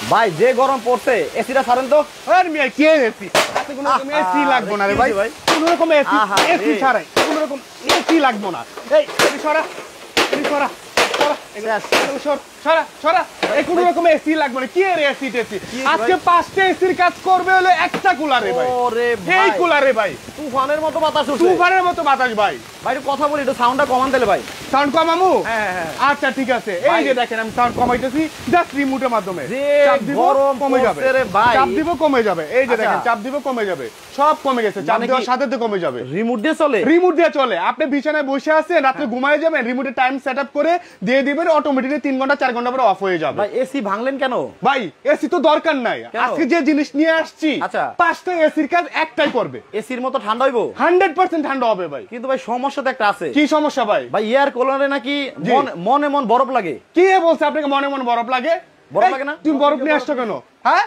ভাই যে গরম পড়ছে এসিটা ছাড়েন তো। আর মিয়া কি এসি এত কোনো রকম এসি লাগবে না রে ভাই, কোনো রকম এসি এসি ছাড়াই কোনো রকম এসি লাগবে না। এই সরা সরা সরা সরা এই কোনো রকম এসি লাগবে না। কি এর এসি টেসি আজকে 5টা এসির কাজ করবে হলো একটা কুলারে ভাই। ওরে ভাই এই কুলারে ভাই তুফানের মতো বাতাস উঠছে, তুফানের মতো বাতাস ভাই। ভাই একটু কথা বলি, একটু সাউন্ডটা কমান দিলে ভাই। সাউন্ড কমামু? হ্যাঁ হ্যাঁ আচ্ছা ঠিক আছে। এই যে দেখেন আমি সাউন্ড কমাইতেছি জাস্ট রিমোটের মাধ্যমে। চাপ দিব কমে যাবে, চাপ দিব কমে যাবে। এই যে দেখেন চাপ দিব কমে যাবে, সব কমে গেছে। চাপ দেওয়ার সাথে সাথে কমে যাবে। রিমোট দিয়ে চলে? রিমোট দিয়ে চলে। আপনি বিছানায় বসে আছেন, রাতে ঘুমায় যাবেন, রিমোটে টাইম সেটআপ করে দিয়ে দিবেন, অটোমেটিক্যালি 3 ঘন্টা 4 ঘন্টা পরে অফ হয়ে যাবে। ভাই এসি ভাঙলেন কেন? ভাই এসি তো দরকার নাই। আজকে যে জিনিস নিয়ে আসছি, আচ্ছা 5টা এসির কাজ একটাই করবে। এসির মতো ঠান্ডা হইবো? 100% ঠান্ডা হবে ভাই। কিন্তু ভাই সমস্যা তো একটা আছে। কি সমস্যা ভাই? ভাই এয়ার কুলারে নাকি মনে মন বরফ লাগে। কে বলছে আপনাকে মনে মনে বরফ লাগে? বরফ লাগে না? তুমি বরফ নিয়ে আসছো কেন? হ্যাঁ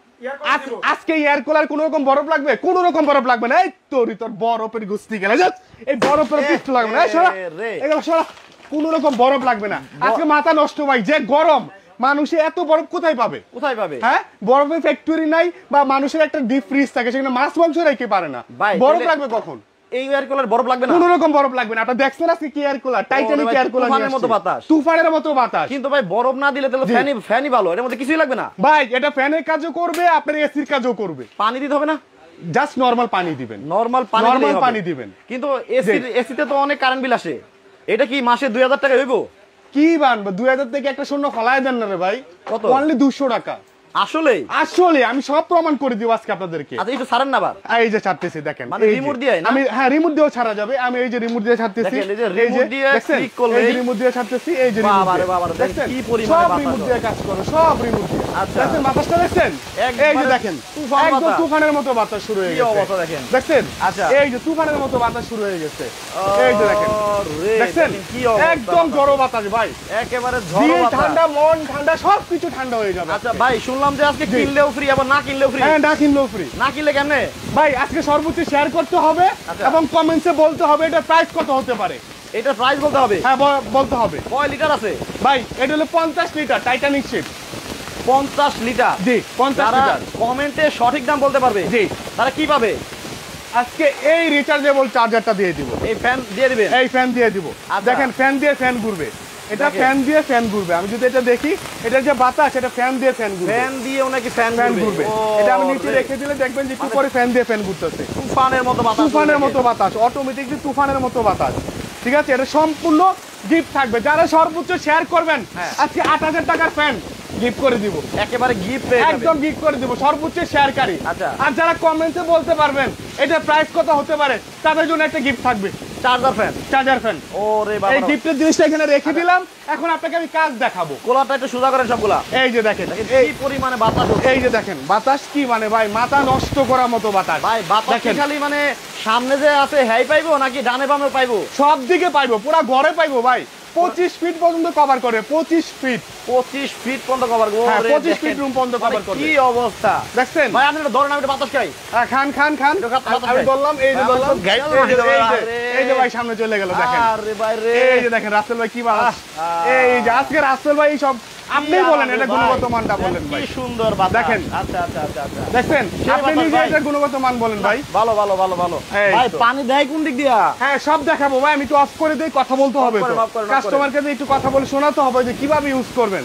আজকে এয়ার কুলার কোন রকম বরফ লাগবে? কোন রকম বরফ লাগবে না। এই তোর বরফের গুস্তি গেলে এই বরফের কিছু লাগবে না। সরা এগুলো সরা, কোন রকম বরফ লাগবে না। আজকে মাথা নষ্ট ভাই, যে গরম মানুষে এত বরফ কোথায় পাবে? কোথায় পাবে? হ্যাঁ বরফের ফ্যাক্টরি নাই বা মানুষের একটা ডিপ ফ্রিজ থাকে, সেখানে মাছ মাংস রেখে পারে না। বরফ লাগবে কখন? এই এয়ার কুলার বরফ লাগবে না, কোন রকম বরফ লাগবে না। আপনি দেখছেন আজকে কি air cooler, Titanic air cooler, তুফানের মতো বাতাস, তুফানের মতো বাতাস। কিন্তু ভাই বরফ না দিলে তাহলে ফ্যানই ভালো, এর মধ্যে কিছুই লাগবে না ভাই। এটা ফ্যানের কাজও করবে, আপনার এসির কাজও করবে। পানি দিতে হবে না? জাস্ট নরমাল পানি দিবেন, নরমাল পানি দিবেন। কিন্তু এসিতে তো অনেক কারেন্ট বিল আসে। এটা কি মাসে 2000 টাকা হইবো? কি বানবে 2000 থেকে একটা শূন্য ফলায় দেন না রে ভাই। কত? অনলি 200 টাকা। আসলে আসলে আমি সব প্রমাণ করে দিব আজকে আপনাদেরকে। আচ্ছা একটু ছাড়েন না আবার। এই যে ছাড়তেছি দেখেন, মানে রিমোট দিয়ে না? আমি হ্যাঁ রিমোট দিয়েও ছাড়া যাবে। আমি এই যে রিমোট দিয়ে ছাড়তেছি, এই যে রিমোট দিয়ে ক্লিক করলে এই যে রিমোট দিয়ে ছাড়তেছি, এই যে রিমোট। বাবা রে বাবা, দেখেন কি পরিমাণে বাতাস। সব রিমোট দিয়ে কাজ করে, সব রিমোট দিয়ে। আচ্ছা দেখেন বাতাসটা দেখেন? এই যে দেখেন একদম তুফানের মতো বাতাস শুরু হয়ে গেছে। কি অবস্থা দেখেন, দেখেন? আচ্ছা এই যে তুফানের মতো বাতাস শুরু হয়ে গেছে। এই যে দেখেন, দেখেন কি অবস্থা, একদম ঝড়ো বাতাস ভাই, একেবারে ঝড়ো বাতাস। ঠান্ডা মন ঠান্ডা, সবকিছু ঠান্ডা হয়ে যাবে। আচ্ছা ভাই শুনলাম যে আজকে কিনলেও ফ্রি, আবার না কিনলেও ফ্রি। হ্যাঁ না কিনলেও ফ্রি। না কিনলে কেমনে ভাই? আজকে সর্বোচ্চ শেয়ার করতে হবে এবং কমেন্টসে বলতে হবে এটা প্রাইস কত হতে পারে। এটা প্রাইস বলতে হবে? হ্যাঁ বলতে হবে। কয় লিটার আছে ভাই? এটা হলো 50 লিটার টাইটানিক শিপ। 50 লিটার? জি 50 লিটার। কমেন্টে সঠিক দাম বলতে পারবে জি, তারা কি পাবে? আজকে এই রিচার্জেবল চার্জারটা দিয়ে দিব। এই ফ্যান দিয়ে দিবেন? এই ফ্যান দিয়ে দিব। দেখেন ফ্যান দিয়ে ফ্যান ঘুরবে, এটা ফ্যান দিয়ে ফ্যান ঘুরবে। আমি যদি এটা দেখি, এটা যে বাতাস, এটা ফ্যান দিয়ে ফ্যান ঘুরবে। ফ্যান দিয়ে নাকি ফ্যান ঘুরবে? এটা আমি নিচে রেখে দিলে দেখবেন যে একটু পরে ফ্যান দিয়ে ফ্যান ঘুরতেছে। তুফানের মতো বাতাস, তুফানের মতো বাতাস, অটোমেটিকলি তুফানের মতো বাতাস। ঠিক আছে, এটা সম্পূর্ণ গিফট থাকবে। যারা সর্বোচ্চ শেয়ার করবেন আজকে 8000 টাকার ফ্যান গিফট করে দিব। একেবারে গিফট, একদম গিফট করে দিব সর্বোচ্চ শেয়ারকারী। আচ্ছা আর যারা কমেন্টে বলতে পারবেন এটা প্রাইস কত হতে পারে, তাদের জন্য একটা গিফট থাকবে, চার্জার ফ্যান। Charger fan. ওরে বাবা, এই গিফটের জিনিসটা এখানে রেখে দিলাম। এখন আপনাকে আমি কাজ দেখাবো। কোলাটা একটু সোজা করেন সবগুলা। এই যে দেখেন এই পরিমাণে বাতাস, এই যে দেখেন বাতাস কি মানে ভাই, মাথা নষ্ট করার মতো বাতাস ভাই। বাতাস খালি মানে সামনে যে আছে হ্যাই পাইবো নাকি ডানে বামে পাইবো? সব দিকে পাইবো, পুরো ঘরে পাইবো ভাই। 25 ফিট পর্যন্ত কভার করে, 25 ফিট পর্যন্ত কভার করে। হ্যাঁ 25 ফিট রুম পর্যন্ত কভার করে। কি অবস্থা দেখছেন ভাই? আপনি এটা ধরেন, আমি এটা বাতাস খাই। হ্যাঁ খান খান খান। আমি বললাম, এই যে বললাম, এই যে ভাই সামনে চলে গেল দেখেন। আরে ভাই রে, এই যে দেখেন রাসেল ভাই কি বাতাস। এই যে আজকে রাসেল ভাই সব আপনি বলেন, এটা গুণগত মানটা বলেন ভাই। কি সুন্দর বাতাস দেখেন। আচ্ছা আচ্ছা আচ্ছা আচ্ছা দেখেন, আপনি নিজে এটা গুণগত মান বলেন ভাই। ভালো ভালো ভালো ভালো ভাই। পানি দেয় কোন দিক দিয়া? হ্যাঁ সব দেখাবো ভাই, আমি একটু অফ করে দেই, কথা বলতে হবে তো, কাস্টমারকে একটু কথা বলে শোনাতে হবে যে কিভাবে ইউজ করবেন।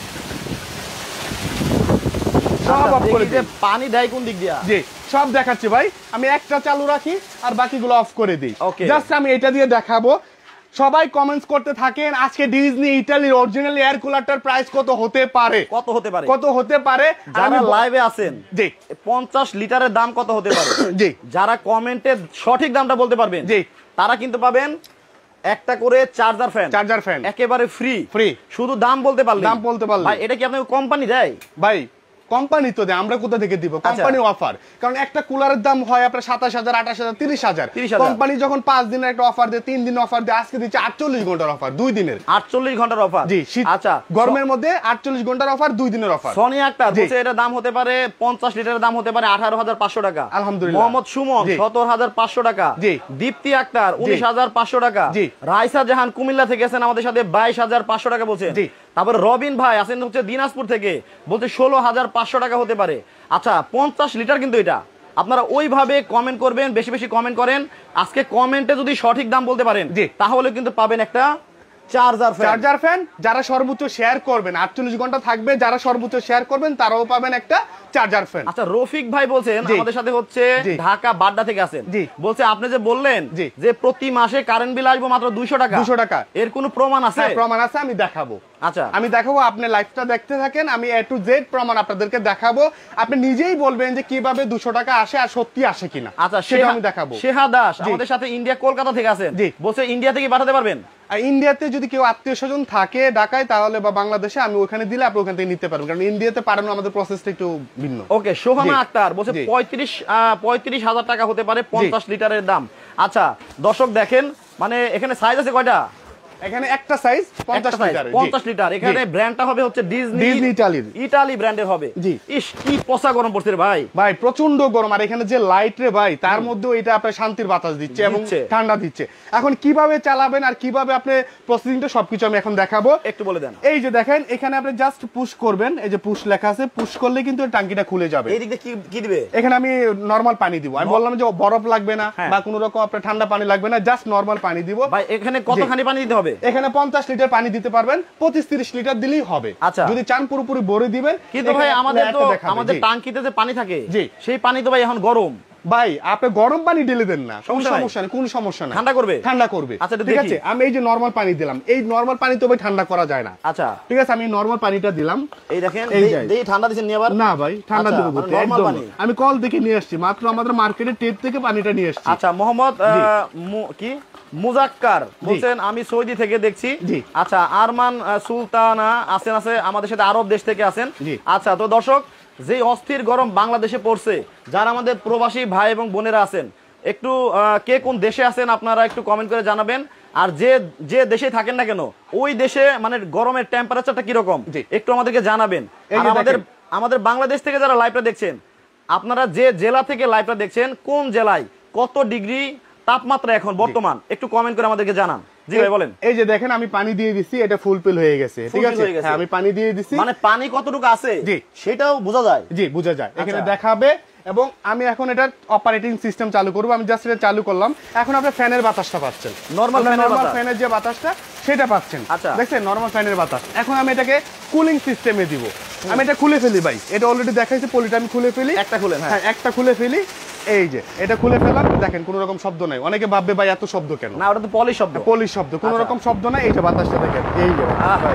সব অফ করে দিই। পানি দেয় কোন দিক দিয়া? জি সব দেখাচ্ছি ভাই। আমি একটা চালু রাখি আর বাকিগুলো অফ করে দিই। জাস্ট আমি এটা দিয়ে দেখাবো। সবাই কমেন্টস করতে থাকেন আজকে ডিজনি ইতালির অরিজিনাল এয়ার কুলারটার প্রাইস কত হতে পারে, কত হতে পারে, কত হতে পারে। যারা লাইভে আছেন জি 50 লিটারের দাম কত হতে পারে জি, যারা কমেন্টে সঠিক দামটা বলতে পারবেন জি, তারা কিন্তু পাবেন একটা করে চার্জার ফ্যান একেবারে ফ্রি। শুধু দাম বলতে পারলে, দাম বলতে পারলে ভাই। এটা কি আপনাকে কোম্পানি দেয়? ভাই কোম্পানি তো দেয়, আমরা কোথা থেকে দিব? Company offer. কারণ একটা কুলারের দাম হয় আপনার 27000, 28000, 30000। কোম্পানি যখন 5 দিনের একটা অফার দেয়, 3 দিন অফার দেয়, আজকে দিচ্ছে 48 ঘন্টার অফার, 2 দিনের 48 ঘন্টার অফার জি। আচ্ছা গরমের মধ্যে 48 ঘন্টার অফার, 2 দিনের অফার। সনি আক্তার বলছে এটা দাম হতে পারে 50 লিটারের দাম হতে পারে 18500 টাকা। আলহামদুলিল্লাহ। মোহাম্মদ সুমন 17500 টাকা জি। দীপ্তি আক্তার 19500 টাকা জি। রাইসা জাহান কুমিল্লা থেকে আছেন আমাদের সাথে 22500 টাকা বলছেন জি। তারপরে রবিন ভাই আছেন হচ্ছে দিনাজপুর থেকে, বলছে 16,500 টাকা হতে পারে। আচ্ছা 50 লিটার কিন্তু এটা। আপনারা ওইভাবে কমেন্ট করবেন, বেশি বেশি কমেন্ট করেন। আজকে কমেন্টে যদি সঠিক দাম বলতে পারেন তাহলে কিন্তু পাবেন একটা চার্জার ফ্যান। যারা সর্বোচ্চ শেয়ার করবেন 48 ঘন্টা থাকবে, যারা সর্বোচ্চ শেয়ার করবেন তারাও পাবেন একটা চার্জার ফ্যান। আচ্ছা রফিক ভাই বলছেন আমাদের সাথে হচ্ছে ঢাকা বাড্ডা থেকে আছেন, বলছে আপনি যে বললেন যে প্রতি মাসে কারেন্ট বিল আসবে মাত্র 200 টাকা, এর কোনো প্রমাণ আছে? প্রমাণ আছে, আমি দেখাবো। আচ্ছা আমি দেখাবো, আপনি লাইভটা দেখতে থাকেন, আমি A to Z প্রমাণ আপনাদেরকে দেখাবো। আপনি নিজেই বলবেন যে কিভাবে 200 টাকা আসে আর সত্যি আসে কিনা। আচ্ছা সেটা আমি দেখাবো। শেহা দাস আমাদের সাথে ইন্ডিয়া কলকাতা থেকে আছেন, বলছে ইন্ডিয়া থেকে পাঠাতে পারবেন। আর ইন্ডিয়াতে যদি কেউ আত্মীয় স্বজন থাকে ঢাকায় তাহলে বা বাংলাদেশে, আমি ওখানে দিলে আপনি ওখান থেকে নিতে পারবেন, কারণ ইন্ডিয়াতে পাঠানো আমাদের প্রসেসটা একটু ভিন্ন। ওকে সোহানা আক্তার বলছে 35,000 টাকা হতে পারে 50 লিটারের দাম। আচ্ছা দর্শক দেখেন, মানে এখানে সাইজ আছে কয়টা? এখানে একটা সাইজ 50 লিটার। এখানে ব্র্যান্ডটা হবে হচ্ছে ডিজনি ইতালি ব্র্যান্ডের হবে। ইস কি পচা গরম পড়ছে রে ভাই, ভাই প্রচন্ড গরম। আর এখানে যে লাইট রে ভাই, তার মধ্যে এটা আপনার শান্তির বাতাস দিচ্ছে এবং ঠান্ডা দিচ্ছে। এখন কিভাবে চালাবেন আর কিভাবে আপনি প্রসেসিংটা সবকিছু আমি এখন দেখাবো, একটু বলে দেন। এই যে দেখেন এখানে আপনি জাস্ট পুশ করবেন, এই যে পুশ লেখা আছে, পুশ করলে কিন্তু ট্যাঙ্কিটা খুলে যাবে। এই দিক দিয়ে কি দিবে? এখানে আমি নরমাল পানি দিব। আমি বললাম যে বরফ লাগবে না বা কোনো রকম আপনার ঠান্ডা পানি লাগবে না, জাস্ট নরমাল পানি দিব। ভাই এখানে কতখানি পানি দিতে হবে? এখানে 50 লিটার পানি দিতে পারবেন, 25-30 লিটার দিলেই হবে। আচ্ছা যদি চান পুরোপুরি ভরে দিবেন। কিন্তু ভাই আমাদের টাঙ্কিতে যে পানি থাকে সেই পানি তো ভাই এখন গরম। ভাই আপনি গরম পানি ঢেলে দেন না, সমস্যা নেই, কোনো সমস্যা না, ঠান্ডা করবে। আচ্ছা ঠিক আছে, আমি এই যে নরমাল পানি দিলাম, এই নরমাল পানি তো ভাই ঠান্ডা করা যায় না। আচ্ছা ঠিক আছে, আমি নরমাল পানিটা দিলাম। এই দেখেন এই ঠান্ডা দিছেন নি আবার? না ভাই ঠান্ডা দেব না, একদম আমি কল থেকে নিয়ে আসছি, মাত্র আমাদের মার্কেটে টেপ থেকে পানিটা নিয়ে আসছি। আচ্ছা মোহাম্মদ কি মুজাক্কার বলছেন আমি সৌদি থেকে দেখছি। আচ্ছা আরমান সুলতানা আছেন আমাদের সাথে আরব দেশ থেকে আছেন। আচ্ছা তো দর্শক, যে অস্থির গরম বাংলাদেশে পড়ছে, যারা আমাদের প্রবাসী ভাই এবং বোনেরা আছেন, একটু কে কোন দেশে আছেন আপনারা একটু কমেন্ট করে জানাবেন। আর যে দেশে থাকেন না কেন ওই দেশে মানে গরমের টেম্পারেচারটা কিরকম একটু আমাদেরকে জানাবেন। আর আমাদের বাংলাদেশ থেকে যারা লাইভটা দেখছেন, আপনারা যে জেলা থেকে লাইভটা দেখছেন, কোন জেলায় কত ডিগ্রি তাপমাত্রা এখন বর্তমান একটু কমেন্ট করে আমাদেরকে জানান। জি ভাই বলেন। এই যে দেখেন আমি পানি দিয়ে দিচ্ছি, এটা ফুলফিল হয়ে গেছে। ঠিক আছে, হ্যাঁ আমি পানি দিয়ে দিচ্ছি, মানে পানি কতটুকু আছে সেটাও বোঝা যায়। জি বোঝা যায়, এখানে দেখাবে। এবং আমি এখন এটা অপারেটিং সিস্টেম চালু করব। আমি জাস্ট এটা চালু করলাম, এখন আপনি ফ্যানের বাতাসটা পাচ্ছেন, নরমাল ফ্যানের যে বাতাসটা সেটা পাচ্ছেন। দেখছেন নরমাল ফ্যানের বাতাস। এখন আমি এটাকে কুলিং সিস্টেমে দিব। আমি এটা খুলে ফেলি ভাই, এটা অলরেডি দেখাইছে, পলিটা আমি খুলে ফেলি। একটা খুলে, হ্যাঁ একটা খুলে ফেলি। এই যে এটা খুলে ফেলাম, দেখেন কোনো রকম শব্দ নাই। অনেকে ভাববে ভাই এত শব্দ কেন? না ওটা তো পলিশ শব্দ, কোনো রকম শব্দ নাই। এই যে বাতাসটা দেখেন, এই যে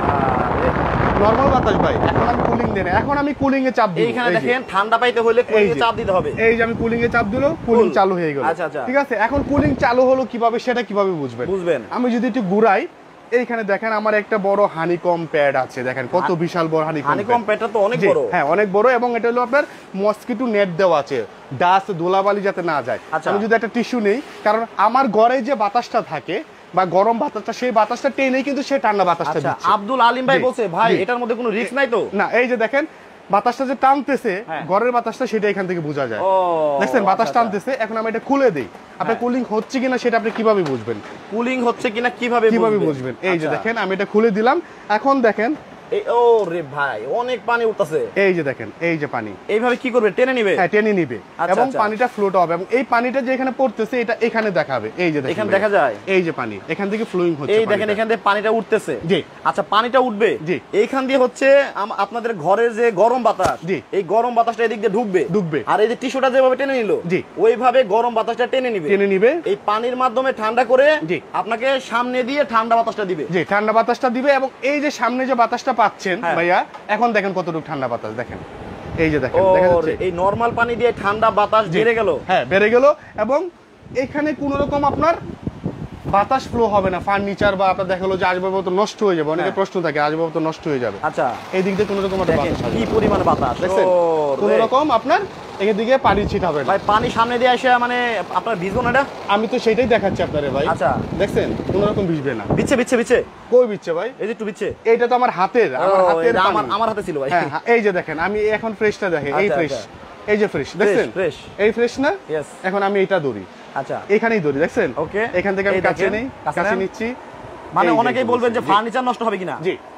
নরমাল বাতাস ভাই। এখন আমি কুলিং দেন, এখন আমি কুলিং এ চাপ দিই। এইখানে দেখেন ঠান্ডা পাইতে হলে কুলিং এ চাপ দিতে হবে। এই যে আমি কুলিং এ চাপ দিলো, কুলিং চালু হয়ে গেল। আচ্ছা ঠিক আছে, এখন কুলিং চালু হলো কিভাবে সেটা কিভাবে বুঝবেন? আমি যদি একটু ঘুরাই, এইখানে দেখেন আমার একটা বড় হানিকম প্যাড আছে। দেখেন কত বিশাল বড় হানিকম প্যাডটা তো অনেক বড়। হ্যাঁ অনেক বড়, এবং এটা হলো আপনার মসকিটো নেট দেওয়া আছে, ডাস্ট ধুলাবালি যাতে না যায়। আমি যদি একটা টিস্যু নেই, কারণ আমার ঘরে যে বাতাসটা থাকে বা গরম বাতাসটা, সেই বাতাসটা টেনেই কিন্তু সে ঠান্ডা বাতাসটা দিচ্ছে। আব্দুল আলিম ভাই বলছে ভাই এটার মধ্যে কোনো রিস্ক নাই তো? না, এই যে দেখেন বাতাসটা যে টানতেছে, ঘরের বাতাসটা, সেটা এখান থেকে বোঝা যায়। দেখছেন বাতাস টানতেছে। এখন আমি এটা খুলে দেই, আপনার কুলিং হচ্ছে কিনা সেটা আপনি কিভাবে বুঝবেন? কুলিং হচ্ছে কিনা কিভাবে বুঝবেন? এই যে দেখেন আমি এটা খুলে দিলাম। এখন দেখেন ওরে ভাই অনেক পানি উঠতেছে। এই যে দেখেন, এই যে পানি এইভাবে কি করবে? টেনে নিবে। হ্যাঁ টেনে নিবে, এবং পানিটা ফ্লোট হবে, এবং এই পানিটা যে এখানে পড়তেছে এটা এখানে দেখাবে। এই যে দেখেন, এখানে দেখা যায় এই যে পানি এখান থেকে ফ্লোইং হচ্ছে। এই দেখেন এখান থেকে পানিটা উঠতেছে। জি আচ্ছা, পানিটা উঠবে। জি এইখান দিয়ে হচ্ছে আপনাদের ঘরের যে গরম বাতাস, এই গরম বাতাসটা এদিক দিয়ে ঢুকবে, আর এই যে টিস্যুটা যেভাবে টেনে নিল, জি ওইভাবে গরম বাতাসটা টেনে নিবে। এই পানির মাধ্যমে ঠান্ডা করে আপনাকে সামনে দিয়ে ঠান্ডা বাতাসটা দিবে। জি ঠান্ডা বাতাসটা দিবে, এবং এই যে সামনে যে বাতাসটা পাচ্ছেন ভাইয়া, এখন দেখেন কতটুকু ঠান্ডা বাতাস। দেখেন এই যে দেখেন, এই নরমাল পানি দিয়ে ঠান্ডা বাতাস বেড়ে গেল। হ্যাঁ বেড়ে গেল, এবং এখানে কোন রকম আপনার বাতাস ফ্লো হবে না। ফার্নিচার বা আপনার দেখা হলো যে আসবাবপত্র নষ্ট হয়ে যাবে, অনেকে প্রশ্ন থাকে আসবাবপত্র নষ্ট হয়ে যাবে। আচ্ছা এই দিক দিয়ে কোন রকম কি পরিমাণ বাতাস, দেখছেন কোন রকম আপনার এখান দিকে পানি ছিটাবে ভাই। পানি সামনে দিয়ে আসে মানে আপনার ভিজবো না? এটা আমি তো সেটাই দেখাচ্ছি আপনারে ভাই। আচ্ছা দেখছেন কোন রকম ভিজবে না। বিচ্ছে কই বিচ্ছে ভাই? এই যে একটু বিচ্ছে। এইটা তো আমার হাতের, আমার হাতে ছিল ভাই। হ্যাঁ এই যে দেখেন আমি এখন ফ্রেশটা দেখেন, এই ফ্রেশ, এই যে ফ্রেশ দেখছেন, এই ফ্রেশ না? এখন আমি এটা ধরি। আচ্ছা এখানেই ধরি, দেখছেন? ওকে এখান থেকে আমি কাছে নিচ্ছি। মানে অনেকেই বলবেন যে ফার্নিচার নষ্ট হবে কিনা। জি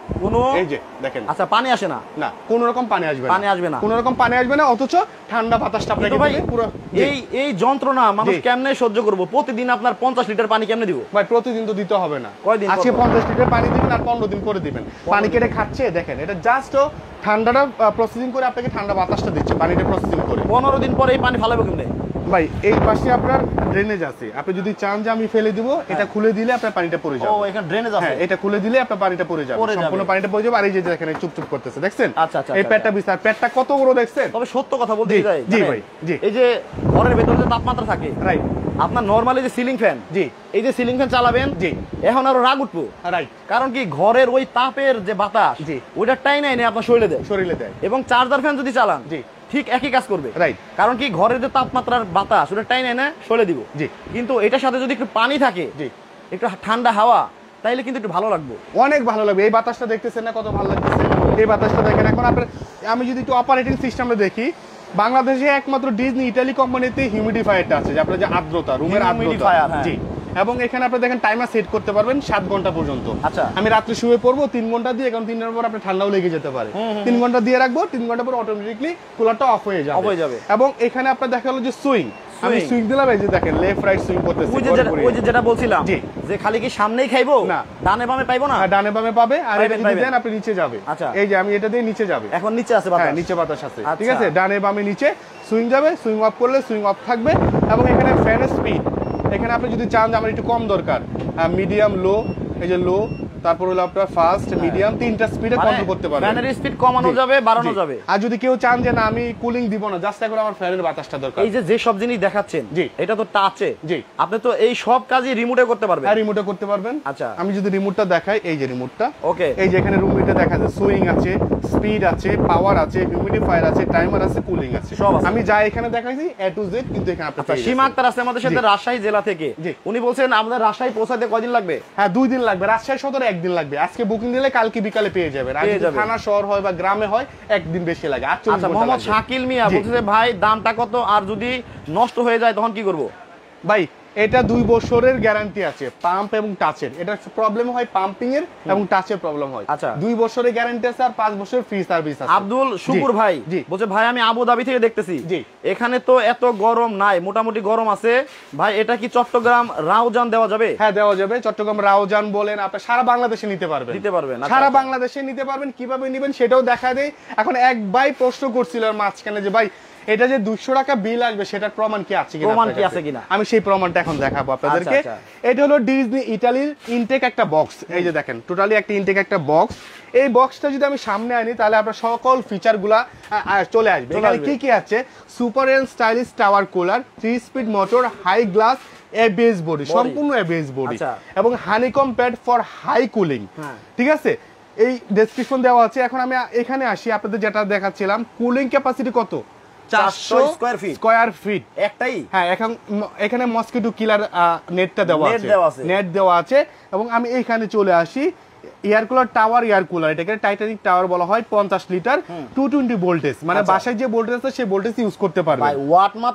কোনো এই যে দেখেন আচ্ছা পানি আসে না, না কোনো রকম পানি আসবে না, পানি আসবে না, কোনো রকম পানি আসবে না, অথচ ঠান্ডা বাতাসটা আপনাকে দিবে পুরো। এই যন্ত্রণা মানুষ কেমনে সহ্য করব? প্রতিদিন আপনার 50 লিটার পানি কেমনে দিব ভাই? প্রতিদিন তো দিতে হবে না, কয়দিন আজকে 50 লিটার পানি দিবেন আর 15 দিন পরে দিবেন। পানি কেটে খাচ্ছে দেখেন, এটা জাস্ট ঠান্ডাটা প্রসেসিং করে আপনাকে ঠান্ডা বাতাসটা দিচ্ছে পানিটা প্রসেসিং করে। 15 দিন পরে এই পানি ফালাবে কেমনে ভাই? এই পাশে আপনার ড্রেনেজ আছে, আপনি যদি চান যে আমি ফেলে দিব, এটা খুলে দিলে আপনার পানিটা পড়ে যাবে। ও এখানে ড্রেনেজ আছে, হ্যাঁ এটা খুলে দিলে আপনার পানিটা পড়ে যাবে, সম্পূর্ণ পানিটা পড়ে যাবে। আর এই যে দেখেন চুপচুপ করতেছে, দেখছেন? আচ্ছা আচ্ছা, এই পেটটা বিস্তার, পেটটা কত বড় দেখছেন? তবে সত্য কথা বলতে যাই, জি ভাই, জি। এই যে ঘরের ভেতরে যে তাপমাত্রা থাকে, রাইট, আপনার নরমালি যে সিলিং ফ্যান, জি, এই যে সিলিং ফ্যান চালাবেন, জি, এখন আরো রাগ উঠবো, রাইট। কারণ কি ঘরের ওই তাপের যে বাতাস, জি, ওইটা টাইনা এনে আপনার শরীরে দেয়, শরীরে দেয়। এবং চার্জার ফ্যান যদি চালান, জি, ঠিক একই কাজ করবে, রাইট। কারণ কি ঘরের যে তাপমাত্রার বাতাস ওটা টাইনা এনে শরীরে দিব। জি, কিন্তু এটার সাথে যদি একটু পানি থাকে, জি, একটু ঠান্ডা হাওয়া, তাইলে কিন্তু একটু ভালো লাগবে, অনেক ভালো লাগবে। এই বাতাসটা দেখতেছেন না কত ভালো লাগতেছে? এই বাতাসটা দেখেন। এখন আপনার আমি যদি একটু অপারেটিং সিস্টেমটা দেখি, বাংলাদেশে একমাত্র ডিজনি ইটালি কোম্পানিতে হিউমিডিফায়ারটা আছে, যে আপনার যে আর্দ্রতা, রুমের আর্দ্রতা, জি। এবং এখানে আপনি দেখেন টাইমার সেট করতে পারবেন 7 ঘন্টা পর্যন্ত। আচ্ছা, আমি রাত্রে শুয়ে পড়বো 3 ঘন্টা দিয়ে, কারণ 3 ঘন্টার পর আপনার ঠান্ডাও লেগে যেতে পারে। 3 ঘন্টা দিয়ে রাখবো, 3 ঘন্টা পর অটোমেটিকলি কুলারটা অফ হয়ে যাবে। এবং এখানে আপনার দেখা হলো যে সুইং, আমি সুইং দিলাম, এই যে দেখেন লেফট রাইট সুইং করতেছি। ওই যে যেটা বলছিলাম, জি, যে খালি কি সামনেই খাইবো, না ডানে বামে পাইবো না? ডানে বামে পাবে, আর এটা যদি দেন আপনি নিচে যাবে। আচ্ছা, এই যে আমি এটা দিয়ে নিচে যাবে, এখন নিচে আছে বাতাস, হ্যাঁ নিচে বাতাস আছে, ঠিক আছে। ডানে বামে নিচে সুইং যাবে, সুইং অফ করলে সুইং অফ থাকবে। এবং এখানে ফ্যানের স্পিড, এখানে আপনি যদি চান যে আমার একটু কম দরকার, মিডিয়াম লো, এই যে লো, তারপর হলো আপনার ফাস্ট, মিডিয়াম, তিনটা স্পিডে কন্ট্রোল করতে পারবেন। ফ্যানের স্পিড কমানো যাবে, বাড়ানো যাবে। আর যদি কেউ চান যে না আমি কুলিং দিব না, জাস্ট এখন আমার ফ্যানের বাতাসটা দরকার, এই যে সব জিনিস দেখাচ্ছেন, জি, এটা তো টাচে, জি, আপনি তো এই সব কাজই রিমোটে করতে পারবেন। হ্যাঁ রিমোটে করতে পারবেন। আচ্ছা, আমি যদি রিমোটটা দেখাই, এই যে রিমোটটা, ওকে, এই যে এখানে রুমে দেখা যায় সুইং আছে, স্পিড আছে, পাওয়ার আছে, হিউমিডিফায়ার আছে, টাইমার আছে, কুলিং আছে, সব আছে। আমি যা এখানে দেখাইছি A to Z, কিন্তু এখানে আপনি পেয়ে যাবেন। সীমা আক্তার আছে আমাদের সাথে রাজশাহী জেলা থেকে, উনি বলছেন আমাদের রাজশাহী পৌঁছাতে কয়দিন লাগবে? হ্যাঁ 2 দিন লাগবে, রাজশাহী সদরে 1 দিন লাগবে। আজকে বুকিং দিলে কালকে বিকালে পেয়ে যাবেন। আর যদি থানা শহর হয় বা গ্রামে হয় 1 দিন বেশি লাগে। আচ্ছা, মোহাম্মদ শাকিল মিয়া বলছে ভাই দামটা কত, আর যদি নষ্ট হয়ে যায় তখন কি করব? ভাই এটা 2 বছরের গ্যারান্টি আছে, পাম্প এবং টাচের। এটা প্রবলেম হয় পাম্পিং এর এবং টাচের প্রবলেম হয়। আচ্ছা, 2 বছরের গ্যারান্টি আছে আর 5 বছরের ফ্রি সার্ভিস আছে। আব্দুল শুকুর ভাই বলছে ভাই আমি আবুধাবি থেকে দেখতেছি, এখানে তো এত গরম নাই, মোটামুটি গরম আছে ভাই, এটা কি চট্টগ্রাম রাউজান দেওয়া যাবে? হ্যাঁ দেওয়া যাবে, চট্টগ্রাম রাউজান বলেন, আপনি সারা বাংলাদেশে নিতে পারবেন। সারা বাংলাদেশে নিতে পারবেন। কিভাবে নেবেন সেটাও দেখা দেয়। এখন এক ভাই প্রশ্ন করছিল মাঝখানে যে ভাই এটা যে 200 টাকা বিল আসবে সেটার প্রমাণ কি আছে কিনা, আমি সেই প্রমাণটা এখন দেখাবো আপনাদেরকে। এটা হলো ডিজনি ইতালির ইনটেক একটা বক্স, এই যে দেখেন টোটালি একটা ইনটেক একটা বক্স। এই বক্সটা যদি আমি সামনে আনি তাহলে আপনার সকল ফিচারগুলা চলে আসবে। এখানে কি কি আছে? Super and stylish tower cooler, 3 speed motor, high glass ABS body, সম্পূর্ণ এবিএস বডি, এবং honeycomb pad for high cooling, ঠিক আছে। এই ডেসক্রিপশন দেওয়া আছে। এখন আমি এখানে আসি, আপনাদের যেটা দেখাচ্ছিলাম, কুলিং ক্যাপাসিটি কত? 400 স্কয়ার ফিট একটাই। হ্যাঁ, এখন এখানে মসকিটো কিলার নেটটা দেওয়া আছে, নেট দেওয়া আছে। এবং আমি এখানে চলে আসি, air cooler tower, air cooler, এটাকে টাইটানিক টাওয়ার বলা হয়। 50 লিটার 220 ভোল্টেজ, মানে বাসায় যে ভোল্টেজ আছে সেই ভোল্টেজ ইউজ করতে পারবে। ভাই ওয়াট মাত্র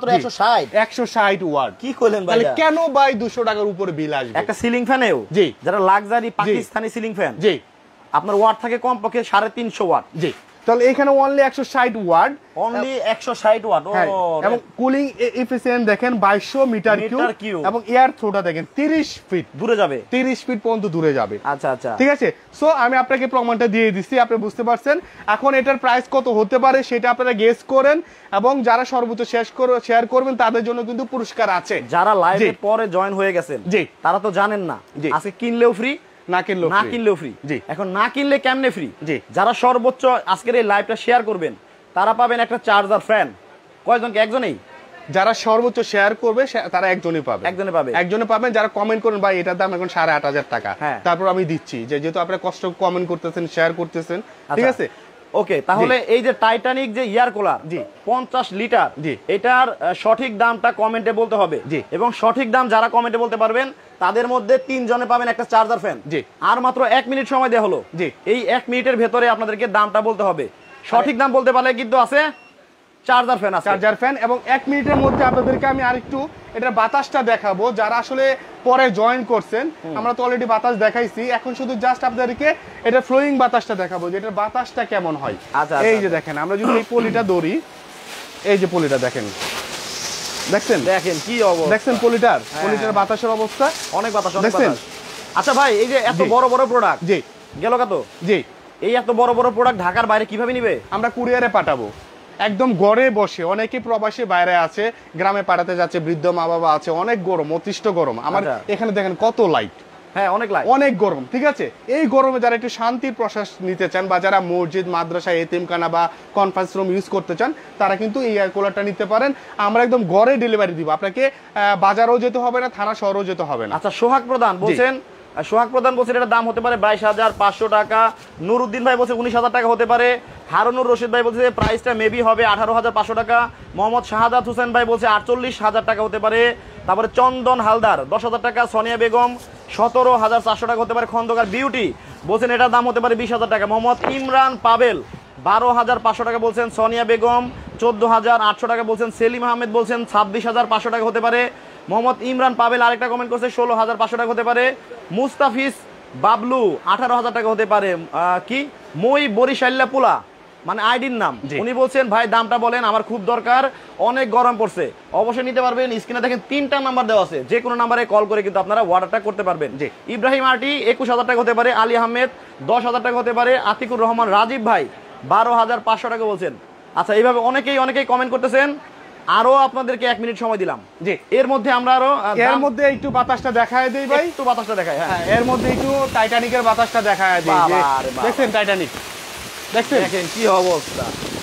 160 ওয়াট। কি কইলেন ভাই? তাহলে কেন ভাই 200 টাকার উপরে বিল আসবে? একটা সিলিং ফ্যানেও, জি, যারা লাক্সারি পাকিস্তানি সিলিং ফ্যান, জি, আপনার ওয়াট থাকে কমপক্ষে 350 ওয়াট, জি, তাহলে এখানে অনলি 160 ওয়াট, অনলি 160 ওয়াট। এবং কুলিং এফিসিয়েন্ট দেখেন 2200 মিটার কিউব, এবং এয়ার থ্রোটা দেখেন 30 ফিট দূরে যাবে, 30 ফিট পর্যন্ত দূরে যাবে। আচ্ছা আচ্ছা, ঠিক আছে। সো আমি আপনাকে প্রমাণটা দিয়ে দিচ্ছি, আপনি বুঝতে পারছেন। এখন এটার প্রাইস কত হতে পারে সেটা আপনারা গেস করেন, এবং যারা সর্বোচ্চ শেয়ার করবেন তাদের জন্য কিন্তু পুরস্কার আছে। যারা লাইভে পরে জয়েন হয়ে গেছেন, জি, তারা তো জানেন না আজকে কিনলেও ফ্রি, না কিনলেও ফ্রি। এখন না কিনলে কেমনে ফ্রি? যারা সর্বোচ্চ আজকের এই লাইভটা শেয়ার করবেন তারা পাবেন একটা চার্জার ফ্যান। কয়জনকে? একজনেই। যারা সর্বোচ্চ শেয়ার করবে তারা একজনই পাবেন। যারা কমেন্ট করেন ভাই এটার দাম এখন 8,500 টাকা, তারপর আমি দিচ্ছি, যেহেতু আপনারা কষ্ট কমেন্ট করতেছেন, শেয়ার করতেছেন, ঠিক আছে। ওকে, তাহলে এই যে টাইটানিক যে এয়ার কুলার 50 লিটার, এটার সঠিক দামটা কমেন্টে বলতে হবে, এবং সঠিক দাম যারা কমেন্টে বলতে পারবেন তাদের মধ্যে 3 জনে পাবেন একটা চার্জার ফ্যান। আর মাত্র 1 মিনিট সময় দেওয়া হলো, এই 1 মিনিটের ভেতরে আপনাদেরকে দামটা বলতে হবে। সঠিক দাম বলতে পারলে কিন্তু আছে চার্জার ফ্যান আছে, চার্জার ফ্যান। এবং 1 মিনিটের মধ্যে আপনাদেরকে আমি আরেকটু এটার বাতাসটা দেখাবো। যারা আসলে পরে জয়েন করছেন, আমরা তো অলরেডি বাতাস দেখাইছি, এখন শুধু জাস্ট আপনাদেরকে এটা ফ্লোয়িং বাতাসটা দেখাবো যে এটার বাতাসটা কেমন হয়। আচ্ছা, এই যে দেখেন, আমরা যদি এই পলিটা ধরি, এই যে পলিটা দেখেন, দেখছেন দেখেন কি অবস্থা, দেখছেন পলিটার বাতাসের অবস্থা, অনেক বাতাস, অনেক দেখছেন? বাতাস। আচ্ছা ভাই, এই যে এত বড় বড় প্রোডাক্ট জি গেল কত, জি, এই এত বড় বড় প্রোডাক্ট ঢাকার বাইরে কিভাবে নিবে? আমরা কুরিয়ারে পাঠাবো, একদম ঘরে বসে। অনেকে প্রবাসী বাইরে আছে, গ্রামে পাঠাতে যাচ্ছে, বৃদ্ধ মা বাবা আছে, অনেক গরম, অতিষ্ঠ গরম। আমার এখানে দেখেন কত লাইট, হ্যাঁ অনেক লাইট, অনেক গরম, ঠিক আছে? এই গরমে যারা একটু শান্তির প্রশ্বাস নিতে চান, বা যারা মসজিদ, মাদ্রাসা, এতিমখানা বা কনফারেন্স রুম ইউজ করতে চান, তারা কিন্তু এই এয়ার কুলারটা নিতে পারেন। আমরা একদম ঘরে ডেলিভারি দিব, আপনাকে বাজারেও যেতে হবে না, থানা শহরেও যেতে হবে না। আচ্ছা, সোহাগ প্রধান বলছেন, সোহাগ প্রধান বলছেন এটার দাম হতে পারে 22,500 টাকা। নুরুদ্দিন ভাই বলছে 19,000 টাকা হতে পারে। হারুনুর রশিদ ভাই বলছে প্রাইসটা মেবি হবে 18,500 টাকা। মোহাম্মদ শাহাদাত হোসেন ভাই বলছে 48,000 টাকা হতে পারে। তারপরে চন্দন হালদার 10,000 টাকা। সোনিয়া বেগম 17,400 টাকা হতে পারে। খন্দকার বিউটি বলছেন এটার দাম হতে পারে 20,000 টাকা। মোহাম্মদ ইমরান পাবেল 12,500 টাকা বলছেন। সোনিয়া বেগম 14,800 টাকা বলছেন। সেলিম আহমেদ বলছেন 26,500 টাকা হতে পারে। মোহাম্মদ ইমরান পাবেল আরেকটা কমেন্ট করছে 16,500 টাকা হতে পারে। মুস্তাফিজ বাবলু 18,000 টাকা হতে পারে। কি মই বরিশাল্লা পোলা মানে আইডির নাম, উনি বলছেন ভাই দামটা বলেন, আমার খুব দরকার, অনেক গরম পড়ছে। অবশ্যই নিতে পারবেন। স্ক্রিনে দেখেন 3টা নাম্বার দেওয়া আছে, যে কোনো নাম্বারে কল করে কিন্তু আপনারা অর্ডারটা করতে পারবেন। ইব্রাহিম আরটি 21,000 টাকা হতে পারে। আলী আহমেদ 10,000 টাকা হতে পারে। আতিকুর রহমান রাজীব ভাই 12,500 টাকা বলছেন। আচ্ছা, এইভাবে অনেকেই কমেন্ট করতেছেন। আরো আপনাদেরকে 1 মিনিট সময় দিলাম, যে এর মধ্যে আমরা আরো এর মধ্যে একটু বাতাসটা দেখায় দেই ভাই, একটু বাতাসটা দেখাই। হ্যাঁ, এর মধ্যে একটু টাইটানিকের বাতাসটা দেখায় দেই। দেখছেন টাইটানিক, দেখছেন দেখেন কি অবস্থা।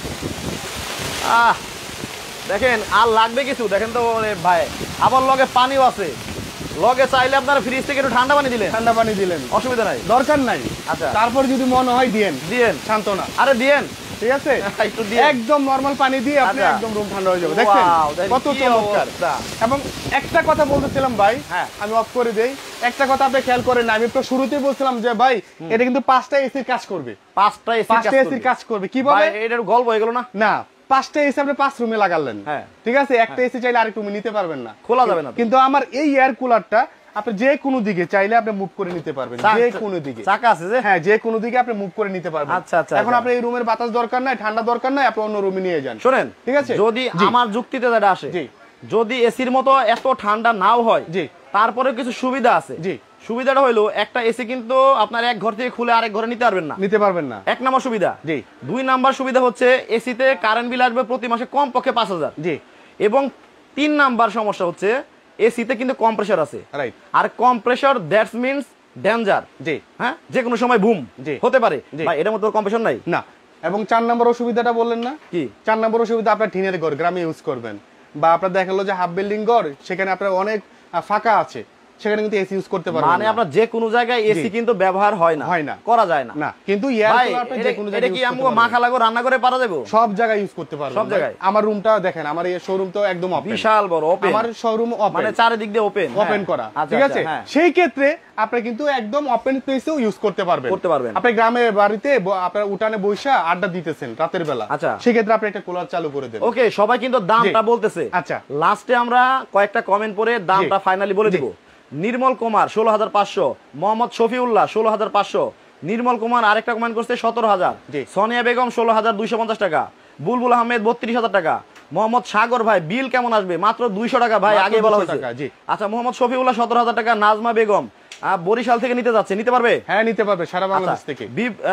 দেখেন আর লাগবে কিছু, দেখেন তো ভাই, আবার লগে পানিও আছে, লগে চাইলে আপনারা ফ্রিজ থেকে একটু ঠান্ডা পানি দিলেন, ঠান্ডা পানি দিলেন, অসুবিধা নাই, দরকার নাই। আচ্ছা, তারপর যদি মনে হয় দিয়েন, সান্ত্বনা, আরে দিয়েন, ঠিক আছে? একটু দিয়ে একদম নরমাল পানি দিয়ে আপনি একদম রুম ঠান্ডা হয়ে যাবে। দেখছেন কত চমৎকার। এবং একটা কথা বলতেছিলাম ভাই, আমি অফ করে দেই, একটা কথা আপনি খেয়াল করেন না, আমি তো শুরুতেই বলছিলাম যে ভাই এটা কিন্তু 5টা এসির কাজ করবে, 5টা এসির কাজ করবে। কিভাবে? এটার গল্প হয়ে গেল না? না, 5টা এসি আপনি 5 রুমে লাগালেন, ঠিক আছে? একটা এসি চাইলে আরেক রুমে নিতে পারবেন না, খোলা যাবে না। কিন্তু আমার এই এয়ার কুলারটা আপনি যে কোনো দিকে চাইলে আপনি মুভ করে নিতে পারবেন, যে কোনো দিকে চাকা আছে যে, হ্যাঁ, যে কোনো দিকে আপনি মুভ করে নিতে পারবেন। আচ্ছা আচ্ছা, এখন আপনি এই রুমের বাতাস দরকার নাই, ঠান্ডা দরকার নাই, আপনি অন্য রুমে নিয়ে যান। শুনেন, ঠিক আছে? যদি আমার যুক্তিতে যেটা আসে, যদি এসির মতো এত ঠান্ডা নাও হয়, তারপরে কিছু সুবিধা আছে। সুবিধাটা হলো, একটা এসি কিন্তু আপনার এক ঘর থেকে খুলে আরেক ঘরে নিতে পারবেন না, 1 নম্বর সুবিধা। 2 নম্বর সুবিধা হচ্ছে এসিতে কারেন্ট বিল আসবে প্রতি মাসে কমপক্ষে 5,000। এবং 3 নম্বর সমস্যা হচ্ছে এসিতে কিন্তু কম্প্রেসর আছে, আর কম্প্রেসর দ্যাটস মিন্স ডেঞ্জার। হ্যাঁ, যে কোনো সময় বুম হতে পারে। ভাই এটার মতো কম্প্রেসর নাই না। এবং 4 নম্বর অসুবিধাটা বললেন না কি? 4 নম্বর অসুবিধা, আপনার টিনের ঘর গ্রামে ইউজ করবেন, বা আপনার দেখা গেলো যে হাফ বিল্ডিং ঘর, সেখানে আপনার অনেক ফাঁকা আছে, সেখানে কিন্তু এসি ইউজ করতে পারবেন। মানে আপনার যে কোনো জায়গায় এসি কিন্তু ব্যবহার হয় না, করা যায় না। কিন্তু এয়ার কুলার আপনি যে কোনো জায়গায়, এটা কি আমগো মাখা লাগো রান্না করে পারা যাবে, সব জায়গায় ইউজ করতে পারবেন, সব জায়গায়। আমার রুমটা দেখেন, আমার এই শোরুম তো একদম ওপেন, বিশাল বড় ওপেন, আমার শোরুম ওপেন, মানে চারিদিক দিয়ে ওপেন করা, ঠিক আছে? সেই ক্ষেত্রে আপনি কিন্তু একদম ওপেন প্লেসেও ইউজ করতে পারবেন। আপনি গ্রামে বাড়িতে আপনার উঠানে বৈশা আড্ডা দিতেছেন রাতের বেলা, সেই ক্ষেত্রে আপনি একটা কুলার চালু করে দেন। ওকে, সবাই কিন্তু দামটা বলতেছে। আচ্ছা, লাস্টে আমরা কয়েকটা কমেন্ট পড়ে দামটা ফাইনালি বলে দিব। নির্মল কুমার 16,500, মোহাম্মদ শফিউল্লাহ 16,500, নির্মল কুমার আরেকটা কমেন্ট করছে 17,000, সোনিয়া বেগম 16,250 টাকা, বুলবুল আহমেদ 32,000 টাকা, মোহাম্মদ সাগর ভাই বিল কেমন আসবে? মাত্র 200 টাকা ভাই, আগে বলা হয়েছে। আচ্ছা, মোহাম্মদ শফিউল্লাহ 17,000 টাকা। নাজমা বেগম বরিশাল থেকে নিতে যাচ্ছে, নিতে পারবে? হ্যাঁ, নিতে পারবে, সারা বাংলাদেশ থেকে।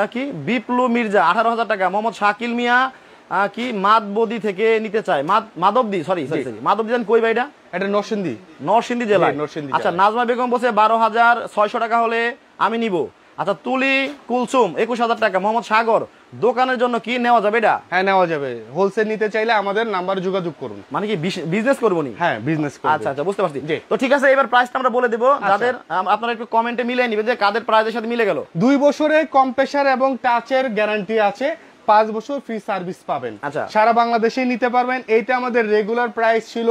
বিপ্লু মির্জা 18,000 টাকা। মোহাম্মদ শাকিল মিয়া কি মাদবদি থেকে নিতে চায়, মাধবদি, সরি মাধবদি জান কই ভাই? এটা নরসিংদী জেলায়। আচ্ছা, নাজমা বেগম বলছে 12,600 টাকা হলে আমি নিব। আচ্ছা, তুলি কুলসুম 21,000 টাকা। মোহাম্মদ সাগর দোকানের জন্য কি নেওয়া যাবে? এটা হ্যাঁ, নেওয়া যাবে। হোলসেল নিতে চাইলে আমাদের নাম্বারে যোগাযোগ করুন। মানে কি বিজনেস করবো নি? হ্যাঁ, বিজনেস করব। আচ্ছা আচ্ছা, বুঝতে পারছি। তো ঠিক আছে, এবার প্রাইসটা আমরা বলে দেব, যাদের আপনারা একটু কমেন্টে মিলিয়ে নেবেন যে কাদের প্রাইসের সাথে মিলে গেল। 2 বছরের কম্প্রেসার এবং টাচের গ্যারান্টি আছে, 5 বছর ফ্রি সার্ভিস পাবেন। আচ্ছা, সারা বাংলাদেশে নিতে পারবেন। এইটা আমাদের রেগুলার প্রাইস ছিল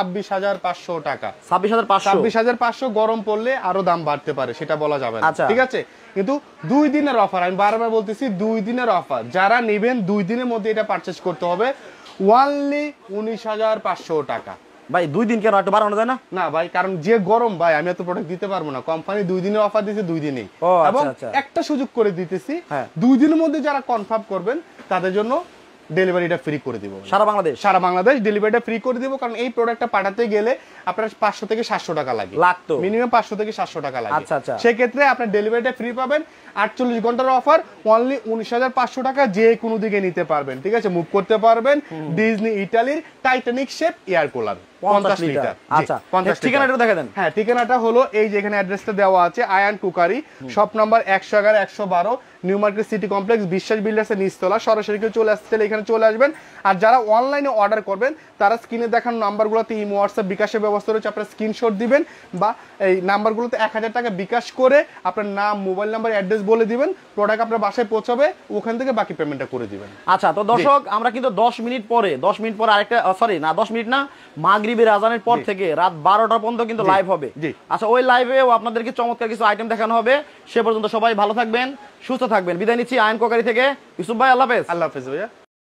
26,500 টাকা। 26,500 গরম পড়লে আরো দাম বাড়তে পারে, সেটা বলা যাবে না, ঠিক আছে? কিন্তু 2 দিনের অফার, আমি বারবার বলতেছি 2 দিনের অফার, যারা নেবেন 2 দিনের মধ্যে এটা পারচেজ করতে হবে। অনলি 19,500 টাকা। ভাই 2 দিন কেন একটু বাড়ানো যায় না? না ভাই, কারণ যে গরম ভাই, আমি এত প্রোডাক্ট দিতে পারবো না। কোম্পানি 2 দিনের অফার দিয়েছে, 2 দিনেই। এবং একটা সুযোগ করে দিতেছি, 2 দিনের মধ্যে যারা কনফার্ম করবেন তাদের জন্য ডেলিভারিটা ফ্রি করে দিব। সারা বাংলাদেশ ডেলিভারিটা ফ্রি করে দিব, কারণ এই প্রোডাক্টটা পাঠাতে গেলে আপনার 500 থেকে 700 টাকা লাগে, লাগতো মিনিমাম 500 থেকে 700 টাকা লাগে। সেক্ষেত্রে আপনার ডেলিভারিটা ফ্রি পাবেন। 48 ঘন্টার অফার, অনলি 19,500 টাকা, যে কোনো দিকে নিতে পারবেন। ঠিক আছে, মুভ করতে পারবেন। ডিজনি ইতালির Titanic shape air cooler 50 litre. আচ্ছা, ঠিকানাটা দেখে দেন। হ্যাঁ, ঠিকানাটা হলো এই যে এখানে অ্যাড্রেসটা দেওয়া আছে, Ayan cookery, shop number 111 112, new market city complex, Biswas বিল্ডার্সের নিচতলা। সরাসরি কেউ চলে আসতে চাইলে এখানে চলে আসবেন। আর যারা অনলাইনে অর্ডার করবেন তারা স্ক্রিনে দেখানো নাম্বারগুলোতে ইমো, হোয়াটসঅ্যাপ, বিকাশের ব্যবস্থা রয়েছে। আপনারা স্ক্রিনশট দিবেন বা এই নাম্বারগুলোতে 1000 টাকা বিকাশ করে আপনার নাম, মোবাইল নাম্বার, অ্যাড্রেস বলে দিবেন। প্রোডাক্ট আপনার বাসায় পৌঁছাবে, ওখান থেকে বাকি পেমেন্টটা করে দিবেন। আচ্ছা, তো দর্শক আমরা কিন্তু 10 মিনিট পরে আরেকটা, সরি না 10 মিনিট না, মাগরিবের আজানের পর থেকে রাত 12টা পর্যন্ত কিন্তু লাইভ হবে। আচ্ছা, ওই লাইভেও আপনাদেরকে চমৎকার কিছু আইটেম দেখানো হবে। সে পর্যন্ত সবাই ভালো থাকবেন, সুস্থ থাকবেন। বিদায় নিচ্ছি আয়ন কোকারি থেকে। ইউসুফ ভাই, আল্লাহ হাফেজ। আল্লাহ হাফেজ ভাইয়া।